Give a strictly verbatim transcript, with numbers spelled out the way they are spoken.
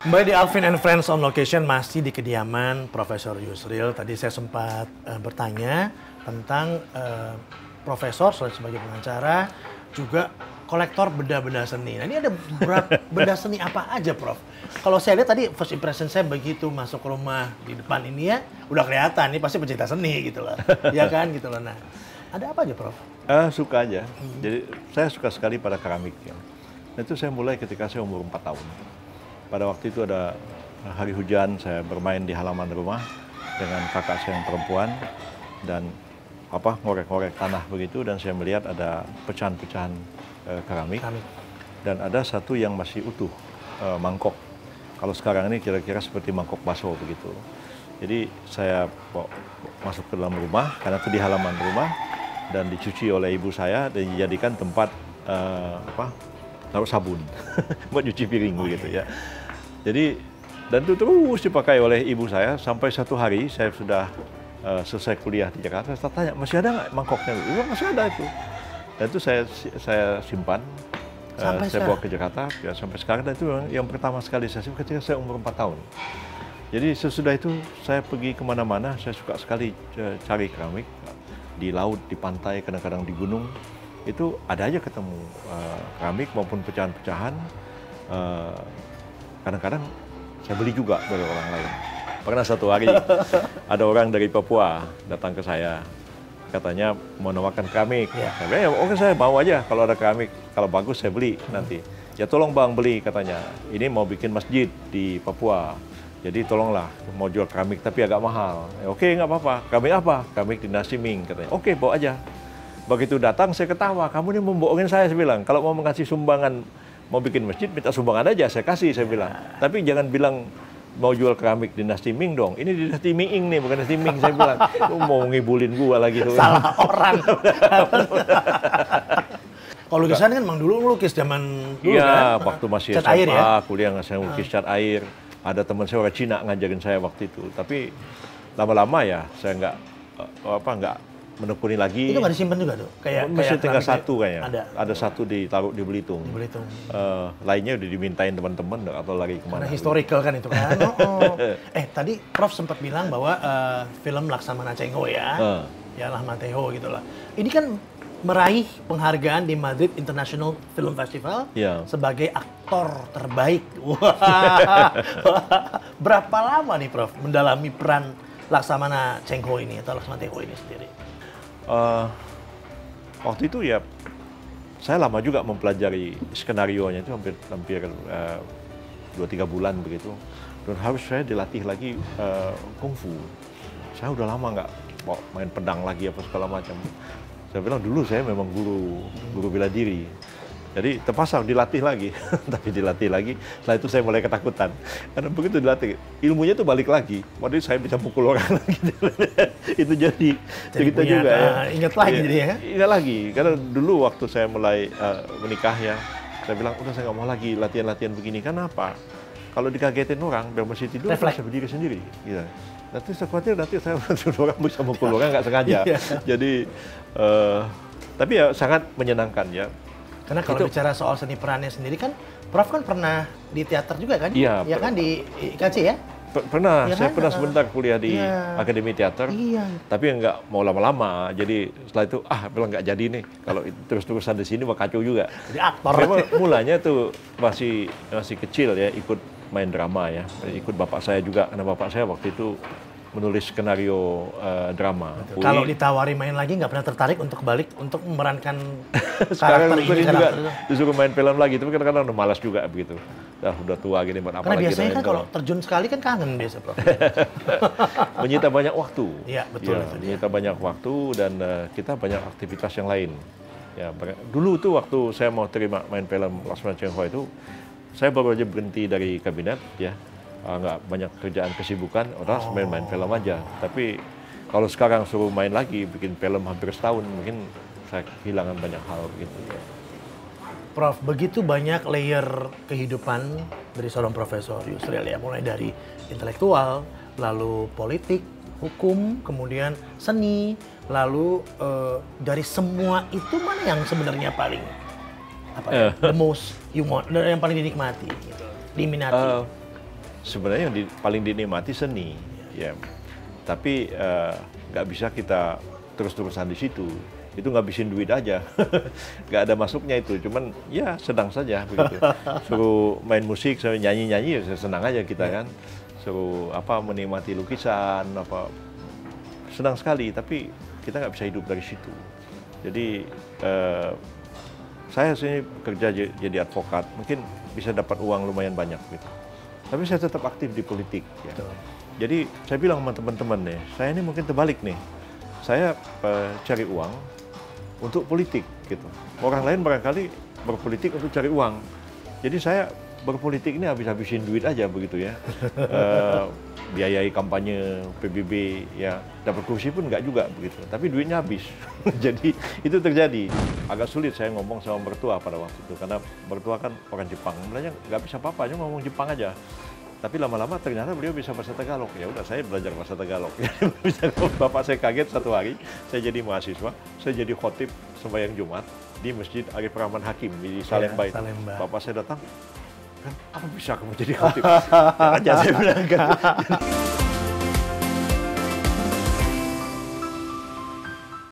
Kembali di Alvin and Friends on Location, masih di kediaman Profesor Yusril. Tadi saya sempat uh, bertanya tentang uh, Profesor sebagai pengacara, juga kolektor benda-benda seni. Nah, ini ada berapa benda seni apa aja, Prof? Kalau saya lihat tadi first impression saya begitu masuk ke rumah di depan ini ya, udah kelihatan ini pasti pencinta seni gitu loh. Ya kan gitu loh. Nah, ada apa aja, Prof? Uh, suka aja. Hmm. Jadi saya suka sekali pada keramik. Ya. Itu saya mulai ketika saya umur empat tahun. Pada waktu itu ada hari hujan, saya bermain di halaman rumah dengan kakak saya yang perempuan dan apa ngorek-ngorek tanah begitu, dan saya melihat ada pecahan-pecahan uh, keramik. keramik dan ada satu yang masih utuh, uh, mangkok. Kalau sekarang ini kira-kira seperti mangkok bakso begitu. Jadi saya bawa, masuk ke dalam rumah karena itu di halaman rumah dan dicuci oleh ibu saya dan dijadikan tempat uh, apa taruh sabun buat cuci piring begitu ya. Jadi dan itu terus dipakai oleh ibu saya sampai satu hari saya sudah Uh, selesai kuliah di Jakarta, saya tanya, masih ada nggak mangkoknya? Iya, masih ada itu. Dan itu saya saya simpan, uh, saya bawa ke Jakarta, ya sampai sekarang. Dan itu yang, yang pertama sekali saya simpan ketika saya umur empat tahun. Jadi sesudah itu saya pergi kemana-mana, saya suka sekali uh, cari keramik. Di laut, di pantai, kadang-kadang di gunung. Itu ada aja ketemu uh, keramik maupun pecahan-pecahan. Uh, kadang-kadang saya beli juga dari orang lain. Pernah satu hari ada orang dari Papua datang ke saya, katanya mau nawarkan keramik. Ya. Saya bilang, ya, oke saya mau aja, kalau ada keramik, kalau bagus saya beli nanti. Ya tolong bang beli, katanya. Ini mau bikin masjid di Papua, jadi tolonglah mau jual keramik tapi agak mahal. Ya, oke nggak apa-apa, keramik apa? Keramik dinasti Ming, katanya. Oke bawa aja. Begitu datang saya ketawa, kamu ini membohongin saya, saya bilang. Kalau mau mengasih sumbangan, mau bikin masjid, minta sumbangan aja, saya kasih, saya bilang. Tapi jangan bilang mau jual keramik dinasti Ming dong. Ini dinasti Ming nih, bukan dinasti Ming. Saya bilang, lu mau ngibulin gua lagi tuh. Salah orang. Kalau lukisan kan emang dulu ngelukis zaman dulu iya, kan? waktu masih cat S M A, air, ya? kuliah saya ngelukis cat air. Ada teman saya orang Cina ngajarin saya waktu itu. Tapi lama-lama ya saya nggak apa nggak menekuni lagi. Itu nggak disimpan juga tuh? Kayak, masih kayak tinggal satu kayaknya. Ada. Ada satu ditaruh di Belitung. Di Belitung. Uh, lainnya udah dimintain teman-teman atau lari kemana. Karena historical kan itu kan. Oh, oh. Eh tadi Prof sempat bilang bahwa uh, film Laksamana Cheng Ho ya, uh. ya lah Mateo gitu lah. Ini kan meraih penghargaan di Madrid International Film Festival yeah. sebagai aktor terbaik. Wah. Berapa lama nih Prof mendalami peran Laksamana Cheng Ho ini atau Laksamana Cheng Ho ini sendiri? Uh, waktu itu ya saya lama juga mempelajari skenario-nya, itu hampir hampir uh, dua tiga bulan begitu, dan harus saya dilatih lagi uh, kungfu. Saya udah lama nggak main pedang lagi apa segala macam. Saya bilang dulu saya memang guru guru bela diri. Jadi terpaksa dilatih lagi, tapi dilatih lagi. Setelah itu saya mulai ketakutan. Karena begitu dilatih, ilmunya itu balik lagi. Waktu itu saya bisa pukul orang lagi. Itu jadi cerita juga ya. Ingat lagi ya, jadi ya? Ingat lagi. Karena dulu waktu saya mulai uh, menikah ya, saya bilang, udah saya nggak mau lagi latihan-latihan begini. Kenapa? Kalau dikagetin orang, biar masih tidur, saya bisa berdiri sendiri. Gitu. Nanti saya khawatir nanti saya orang bisa pukul orang nggak sengaja. Jadi, uh, tapi ya sangat menyenangkan ya. Karena kalau itu, bicara soal seni perannya sendiri kan, Prof kan pernah di teater juga kan? Iya. Ya kan di I K C ya? Pernah, ya saya kan? pernah sebentar kuliah di ya. Akademi Teater. Iya. Tapi nggak mau lama-lama. Jadi setelah itu, ah bilang nggak jadi nih. Kalau terus-terusan di sini, mah kacau juga. Jadi aktor. Memang mulanya tuh masih masih kecil ya, ikut main drama ya. Ikut bapak saya juga, karena bapak saya waktu itu menulis skenario uh, drama. Kalau ditawari main lagi nggak pernah tertarik untuk balik untuk memerankan sekarang karakter ini juga disuruh main film lagi, tapi kadang-kadang udah malas juga begitu. Dah udah tua gini buat apa Karena lagi. Karena biasanya kan kalau terjun sekali kan kangen biasa, Prof. Menyita banyak waktu. Iya, betul ya, itu. Menyita dia. banyak waktu dan uh, kita banyak aktivitas yang lain. Ya, dulu tuh waktu saya mau terima main film Laksamana Cheng Ho itu, saya baru aja berhenti dari kabinet ya. Uh, nggak banyak kerjaan kesibukan, orang oh. main-main film aja. Tapi kalau sekarang suruh main lagi, bikin film hampir setahun, mungkin saya kehilangan banyak hal gitu. Prof, begitu banyak layer kehidupan dari seorang Profesor Yusril ya, mulai dari intelektual, lalu politik, hukum, kemudian seni, lalu uh, dari semua itu mana yang sebenarnya paling apa ya, the most you want, yang paling dinikmati, gitu, diminati? Uh. sebenarnya yang di, paling dinikmati seni, ya. Tapi nggak uh, bisa kita terus-terusan di situ. Itu ngabisin duit aja, nggak ada masuknya itu. Cuman ya sedang saja begitu. Suruh main musik, suruh nyanyi-nyanyi, ya senang aja kita kan. Suruh apa menikmati lukisan, apa senang sekali. Tapi kita nggak bisa hidup dari situ. Jadi uh, saya sini kerja jadi advokat, mungkin bisa dapat uang lumayan banyak gitu. Tapi saya tetap aktif di politik. Ya. Jadi saya bilang sama teman-teman nih, saya ini mungkin terbalik nih. Saya uh, cari uang untuk politik gitu. Orang lain barangkali berpolitik untuk cari uang. Jadi saya berpolitik ini habis-habisin duit aja begitu ya. uh, biayai kampanye P B B ya, dapat kursi pun nggak juga begitu. Tapi duitnya habis. Jadi itu terjadi. Agak sulit saya ngomong sama mertua pada waktu itu karena mertua kan orang Jepang. Sebenarnya nggak bisa apa-apa, cuma ngomong Jepang aja. Tapi lama-lama ternyata beliau bisa bahasa Tagalog. Ya udah saya belajar bahasa Tagalog. Bapak saya kaget satu hari, saya jadi mahasiswa, saya jadi khotib sembahyang Jumat di Masjid Arif Rahman Hakim di Salemba itu. Salemba. Bapak saya datang, kan apa bisa kamu jadi khotib? Ya aja saya bilang kan.